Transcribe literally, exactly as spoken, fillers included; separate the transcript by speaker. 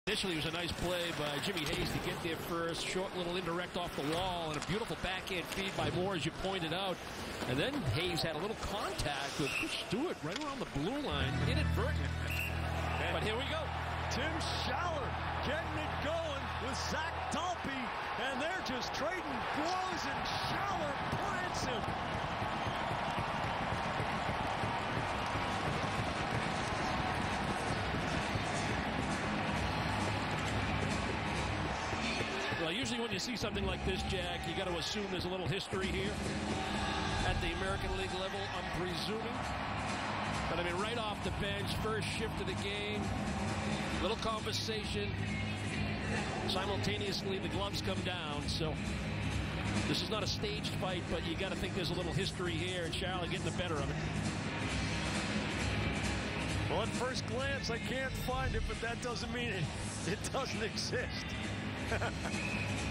Speaker 1: Initially, it was a nice play by Jimmy Hayes to get there first. Short little indirect off the wall, and a beautiful backhand feed by Moore, as you pointed out. And then Hayes had a little contact with Stewart right around the blue line, inadvertent. But here we go.
Speaker 2: Tim Schaller getting it going with Zac Dalpe, and they're just trading blows, and Schaller plants him.
Speaker 1: Well, usually when you see something like this, Jack, you got to assume there's a little history here at the American League level, I'm presuming. But I mean, right off the bench, first shift of the game, little conversation. Simultaneously, the gloves come down. So this is not a staged fight, but you got to think there's a little history here, and Charlotte getting the better of it.
Speaker 2: Well, at first glance, I can't find it, but that doesn't mean it, it doesn't exist.